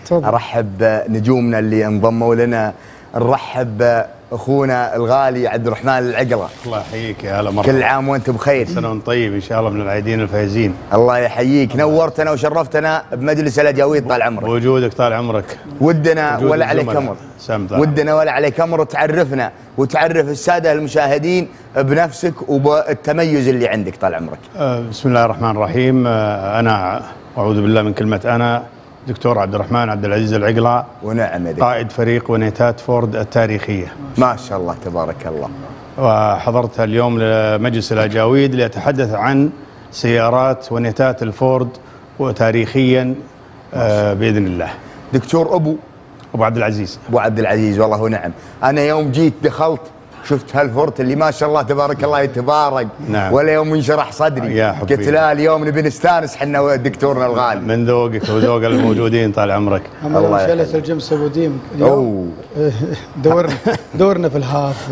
تفضل. ارحب بنجومنا اللي انضموا لنا، نرحب اخونا الغالي عبد الرحمن العقلة. الله يحييك يا هلا مرحبا. كل عام وانت بخير. سنة وانت طيب ان شاء الله، من العايدين الفايزين. الله يحييك، نورتنا وشرفتنا بمجلس الاجاويد، طال عمرك. وجودك طال عمرك. ودنا ولا عليك امر، ودنا ولا عليك امر تعرفنا وتعرف الساده المشاهدين بنفسك وبالتميز اللي عندك، طال عمرك. بسم الله الرحمن الرحيم. انا اعوذ بالله من كلمه انا دكتور عبد الرحمن عبد العزيز العقلة. ونعم يا دكتور. قائد فريق ونيتات فورد التاريخية. ما شاء الله تبارك الله. وحضرت اليوم لمجلس الأجاويد لأتحدث عن سيارات ونيتات الفورد وتاريخيا بإذن الله. دكتور أبو عبد العزيز. أبو عبد العزيز، والله ونعم. أنا يوم جيت دخلت شفت هالفورت اللي ما شاء الله تبارك الله يتبارك. نعم. ولا يوم انشرح صدري يا حبيبي. قلت لا اليوم نبي نستانس حنا دكتورنا الغالي. من ذوقك وذوق الموجودين طال عمرك. الله يخليك. الجمس ابو ديم اليوم دورنا في الهاف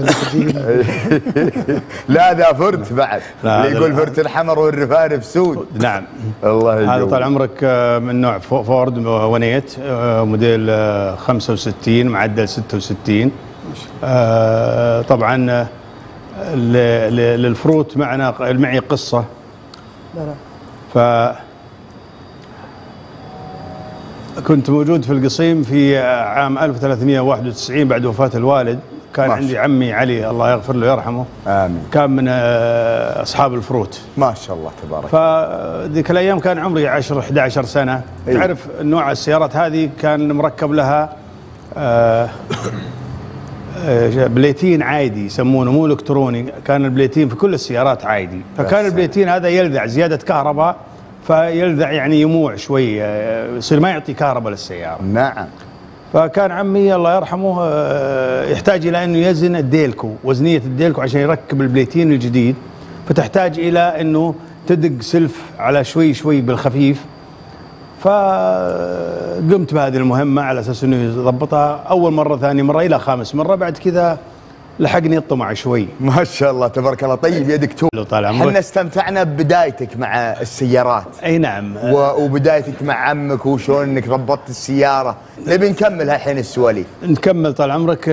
لا ذا فرت بعد، اللي يقول فرت الحمر والرفارف سود. نعم. الله يجزاك. هذا طال عمرك من نوع فورد ونيت، موديل 65 معدل 66. طبعا للفروت معي قصة. لا كنت موجود في القصيم في عام 1391 بعد وفاة الوالد. كان عندي عمي علي الله يغفر له ويرحمه. آمين. كان من أصحاب الفروت. ما شاء الله تبارك. فذيك الأيام كان عمري 10-11 سنة. أيوه. تعرف نوع السيارات هذه كان مركب لها بليتين عادي يسمونه، مو الكتروني. كان البليتين في كل السيارات عادي. فكان البليتين هذا يلذع زيادة كهرباء، فيلذع يعني يموع شوي، يصير ما يعطي كهرباء للسيارة. نعم. فكان عمي الله يرحمه يحتاج إلى أنه يزن الديلكو، وزنية الديلكو عشان يركب البليتين الجديد، فتحتاج إلى أنه تدق سلف على شوي شوي بالخفيف. فقمت بهذه المهمة على أساس أنه يضبطها أول مرة، ثاني مرة، إلى خامس مرة. بعد كذا لحقني الطمع شوي. ما شاء الله تبارك الله. طيب يا دكتور، احنا استمتعنا ببدايتك مع السيارات. اي نعم. وبدايتك مع عمك وشلون انك ضبطت السيارة. نبي نكمل الحين السواليف. نكمل طال عمرك.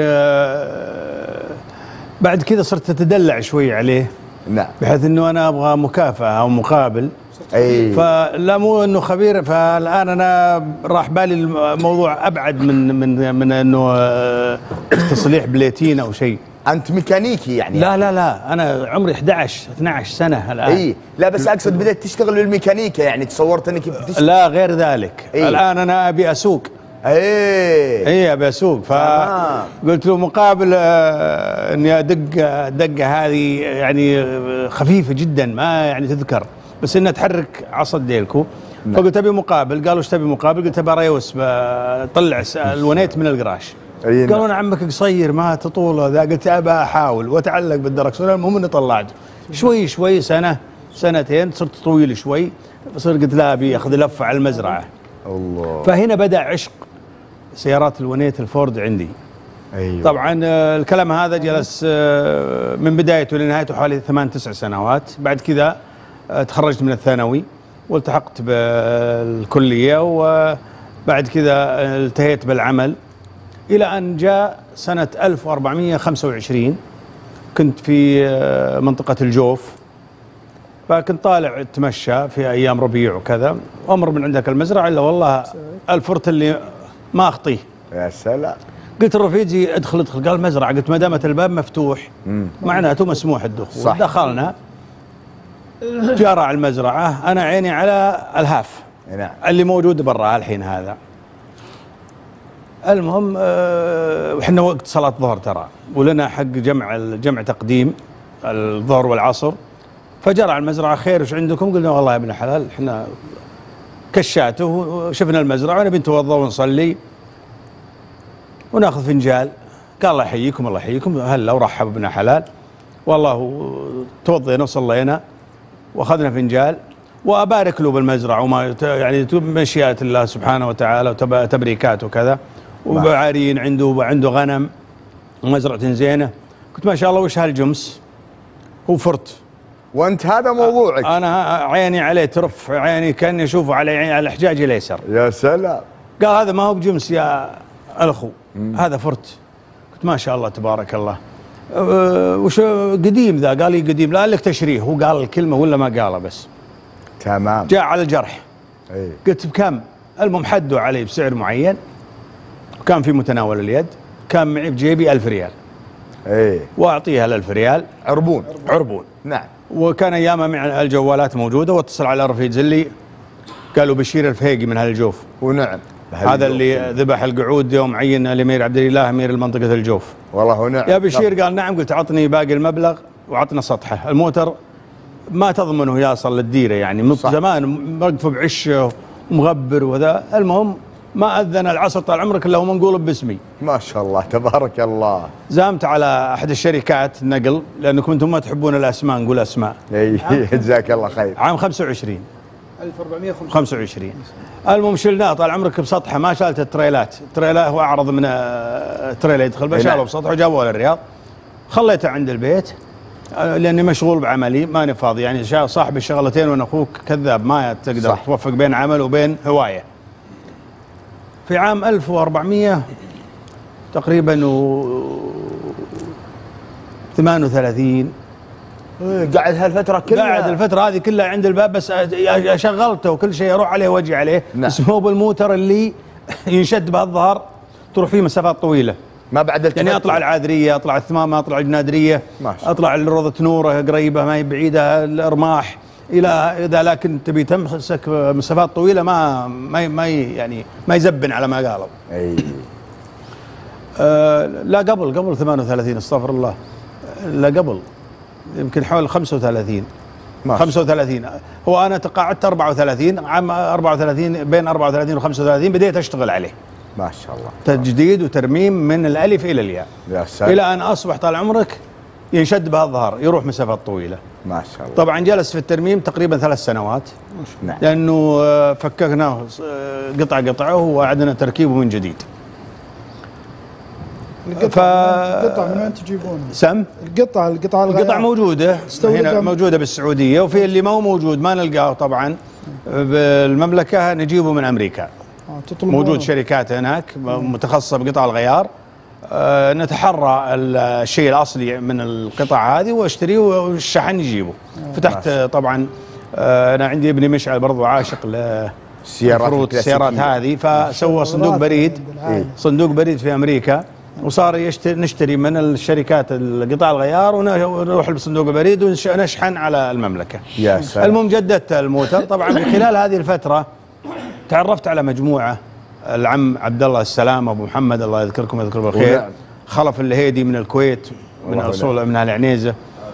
بعد كذا صرت اتدلع شوي عليه. نعم. بحيث انه انا ابغى مكافأة او مقابل. اي. فلا مو انه خبير، فالان انا راح بالي الموضوع ابعد من انه تصليح بليتين او شيء. انت ميكانيكي يعني؟ لا انا عمري 11-12 سنه الان. اي لا بس اقصد بدأت تشتغل بالميكانيكا، يعني تصورت انك بتشتغل؟ لا غير ذلك. الان انا ابي اسوق. اي ابي اسوق. فقلت له مقابل اني ادق دقه هذه يعني خفيفه جدا، ما يعني تذكر، بس انها تحرك عصا الديلكو. فقلت ابي مقابل. قالوا ايش تبي مقابل؟ قلت ابي ريوس طلع الونيت من القراش. قالوا انا عمك قصير ما تطول ذا. قلت ابى احاول واتعلق بالدركسون. المهم اني طلعته شوي شوي، سنه سنتين صرت طويل شوي. صرت قلت لا ابي اخذ لفه على المزرعه. الله. فهنا بدا عشق سيارات الونيت الفورد عندي. أيوة. طبعا الكلام هذا جلس من بدايته لنهايته حوالي 8-9 سنوات. بعد كذا تخرجت من الثانوي والتحقت بالكلية، وبعد كذا التهيت بالعمل إلى أن جاء سنة 1425. كنت في منطقة الجوف، فكنت طالع اتمشى في أيام ربيع وكذا، وأمر من عندك المزرعة إلا والله الفرت اللي ما أخطيه. يا سلام. قلت لرفيجي ادخل. قال المزرعة. قلت ما دامت الباب مفتوح معناته مسموح الدخول. صح. دخلنا جاء راعي المزرعة، أنا عيني على الهاف. نعم. اللي موجود برا الحين هذا. المهم وحنا وقت صلاة الظهر ترى، ولنا حق جمع تقديم الظهر والعصر. فجاء راعي المزرعة خير وش عندكم؟ قلنا والله يا ابن الحلال احنا كشاته وشفنا المزرعة ونبي نتوضا ونصلي وناخذ فنجال. قال الله يحييكم الله يحييكم، هلا ورحب ابن حلال. والله توضينا وصلينا واخذنا فنجال، وابارك له بالمزرعه وما يعني مشيئات الله سبحانه وتعالى وتبريكات وكذا. وبعارين عنده غنم ومزرعه زينه. قلت ما شاء الله وش هالجمس. هو فرت. وانت هذا موضوعك. انا عيني عليه ترف عيني كاني اشوفه على حجاجي الايسر. يا سلام. قال هذا ما هو بجمس يا الاخو، هذا فرت. قلت ما شاء الله تبارك الله. وش قديم ذا؟ قال لي قديم. لا لك تشريه، هو قال الكلمه ولا ما قالها بس. تمام. جاء على الجرح. اي. قلت بكم؟ المهم حدوا علي بسعر معين، وكان في متناول اليد، كان معي بجيبي 1000 ريال. اي. واعطيها ال1000 ريال عربون. عربون. نعم. وكان ايامها مع الجوالات موجوده، واتصل على رفيق زلي قالوا بشير الفهيقي من هالجوف. ونعم. هذا اللي ذبح القعود يوم عين الامير عبد الاله امير المنطقه الجوف. والله ونعم. يا بشير قال نعم. قلت عطني باقي المبلغ وعطنا سطحه. الموتر ما تضمنه يصل للديره، يعني من زمان موقف بعشه ومغبر وذا. المهم ما اذن العصر طال عمرك الا وما نقول باسمي. ما شاء الله تبارك الله. زامت على احد الشركات النقل، لانكم انتم ما تحبون الاسماء نقول اسماء. اي جزاك الله خير. عام 25 1425. المهم شلناه طال عمرك بسطحه، ما شالت التريلات. التريلا هو اعرض من التريلا يدخل، بشاله بسطحه وجابوه للرياض. خليته عند البيت لاني مشغول بعملي، ماني فاضي. يعني صاحب الشغلتين وانا اخوك كذاب، ما تقدر توفق بين عمل وبين هوايه. في عام 1400 تقريبا 38 قاعد هالفتره كلها. قاعد الفتره هذه كلها عند الباب، بس شغلته وكل شيء، اروح عليه واجي عليه. نعم. اسمه بالموتر اللي ينشد بهالظهر تروح فيه مسافات طويله. ما بعد يعني اطلع العادريه، اطلع الثمامه، اطلع الجنادريه، اطلع الروضه نوره قريبه ما هي بعيده، الارماح الى اذا، لكن تبي تمسك مسافات طويله ما يعني ما يزبن على ما قالوا. اي. لا قبل 38 استغفر الله. لا قبل يمكن حول 35. 35 هو انا تقاعدت 34 عام 34. بين 34 و 35 بديت اشتغل عليه. ما شاء الله. تجديد وترميم من الالف الى الياء. يا سلام. الى ان اصبح طال عمرك ينشد بهالظهر يروح مسافات طويله. ما شاء الله. طبعا جلس في الترميم تقريبا 3 سنوات. نعم. لانه فككناه قطعه وعدنا تركيبه من جديد. القطع من وين تجيبونها؟ سم؟ القطع موجوده هنا، موجوده بالسعوديه، وفي اللي ما هو موجود ما نلقاه طبعا بالمملكه نجيبه من امريكا. موجود شركات هناك متخصصه بقطع الغيار. نتحرى الشيء الاصلي من القطع هذه واشتريه، والشحن يجيبه. فتحت طبعا انا عندي ابني مشعل برضو عاشق السيارات هذه، فسوى صندوق بريد. صندوق بريد في امريكا، وصار نشتري من الشركات القطع الغيار ونروح بصندوق البريد ونشحن على المملكه. يا سلام. المهم جددت الموتر. طبعا في خلال هذه الفتره تعرفت على مجموعه، العم عبد الله السلام ابو محمد الله يذكركم ويذكره بالخير، خلف الهيدي من الكويت من اصول من العنيزه،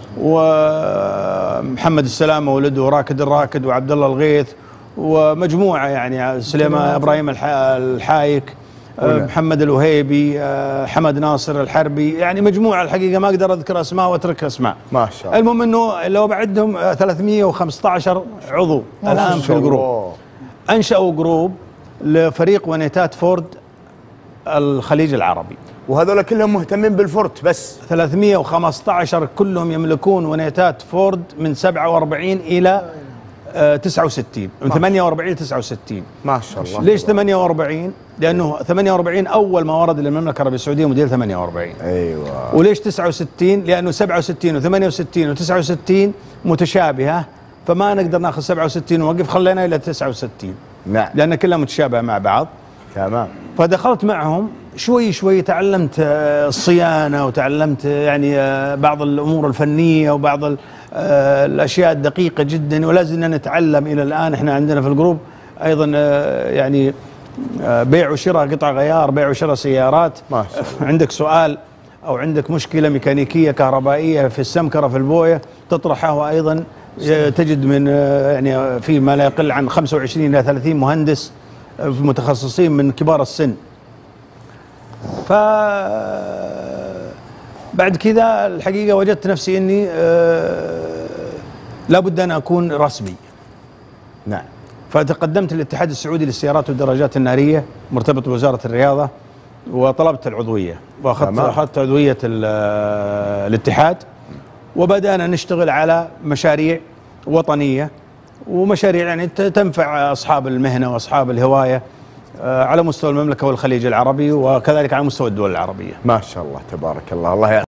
ومحمد السلام ولده راكد الراكد، وعبد الله الغيث، ومجموعه يعني سليمان ابراهيم الحايك، محمد الوهيبي، حمد ناصر الحربي، يعني مجموعه الحقيقه ما اقدر اذكر اسماء واترك اسماء. ما شاء الله. المهم انه لو بعدهم 315 عضو الان في الجروب. انشأوا جروب لفريق ونيتات فورد الخليج العربي، وهذول كلهم مهتمين بالفورت بس. 315 كلهم يملكون ونيتات فورد من 47 الى 69، من 48 ل 69. ما شاء الله. ليش 48؟ لانه 48 اول ما ورد للمملكه العربيه السعوديه موديل 48. ايوه. وليش 69؟ لانه 67 و68 و69 متشابهه، فما نقدر ناخذ 67 ونوقف، خلينا الى 69. نعم. لان كلها متشابهه مع بعض. تمام. فدخلت معهم شوي شوي، تعلمت الصيانه، وتعلمت يعني بعض الامور الفنيه وبعض الاشياء الدقيقه جدا، ولا زلنا نتعلم الى الان. احنا عندنا في الجروب ايضا يعني بيع وشراء قطع غيار، بيع وشراء سيارات. ما شاء الله. عندك سؤال او عندك مشكله ميكانيكيه كهربائيه في السمكره في البويه تطرحها، وايضا تجد من يعني في ما لا يقل عن 25 الى 30 مهندس متخصصين من كبار السن. ف بعد كذا الحقيقه وجدت نفسي اني لابد ان اكون رسمي. نعم. فتقدمت للاتحاد السعودي للسيارات والدراجات الناريه مرتبط بوزاره الرياضه، وطلبت العضويه، واخذت عضويه الاتحاد، وبدانا نشتغل على مشاريع وطنيه، ومشاريع يعني تنفع اصحاب المهنه واصحاب الهوايه. على مستوى المملكة والخليج العربي وكذلك على مستوى الدول العربية. ما شاء الله تبارك الله. الله